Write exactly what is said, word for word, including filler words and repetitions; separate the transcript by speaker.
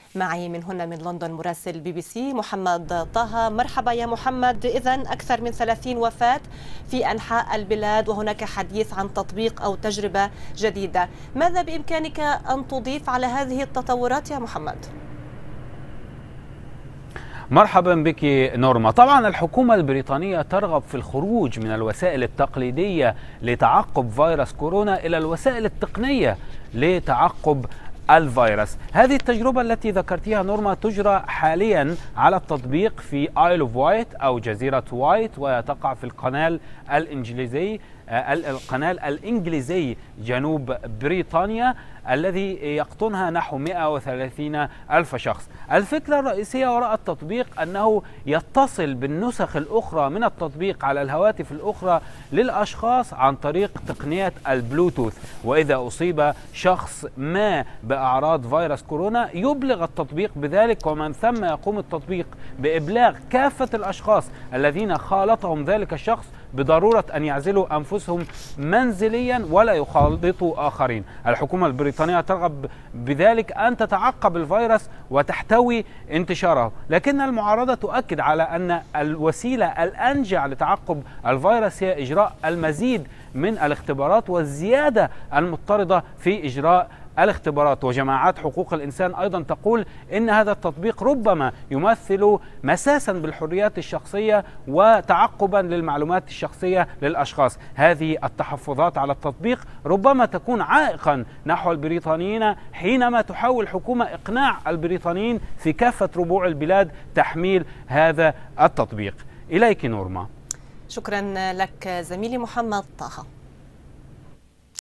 Speaker 1: معي من هنا من لندن مراسل بي بي سي محمد طه. مرحبا يا محمد. إذن أكثر من ثلاثين وفاة في أنحاء البلاد وهناك حديث عن تطبيق أو تجربة جديدة، ماذا بإمكانك أن تضيف على هذه التطورات يا محمد؟
Speaker 2: مرحبا بك نورما. طبعا الحكومة البريطانية ترغب في الخروج من الوسائل التقليدية لتعقب فيروس كورونا إلى الوسائل التقنية لتعقب الفيروس. هذه التجربة التي ذكرتيها نورما تجرى حاليا على التطبيق في آيل اوف وايت أو جزيرة وايت، وتقع في القناة الإنجليزي القناة الإنجليزي جنوب بريطانيا الذي يقطنها نحو مئة وثلاثين ألف شخص. الفكرة الرئيسية وراء التطبيق أنه يتصل بالنسخ الأخرى من التطبيق على الهواتف الأخرى للأشخاص عن طريق تقنية البلوتوث، وإذا أصيب شخص ما بأعراض فيروس كورونا يبلغ التطبيق بذلك، ومن ثم يقوم التطبيق بإبلاغ كافة الأشخاص الذين خالطهم ذلك الشخص بضرورة أن يعزلوا أنفسهم منزليا ولا يخالطوا آخرين. الحكومة البريطانية ترغب بذلك أن تتعقب الفيروس وتحتوي انتشاره، لكن المعارضة تؤكد على أن الوسيلة الأنجع لتعقب الفيروس هي إجراء المزيد من الاختبارات والزيادة المضطردة في إجراء الاختبارات. وجماعات حقوق الإنسان أيضا تقول إن هذا التطبيق ربما يمثل مساسا بالحريات الشخصية وتعقبا للمعلومات الشخصية للأشخاص. هذه التحفظات على التطبيق ربما تكون عائقا نحو البريطانيين حينما تحاول الحكومة إقناع البريطانيين في كافة ربوع البلاد تحميل هذا التطبيق. إليك نورما.
Speaker 1: شكرا لك زميلي محمد طه.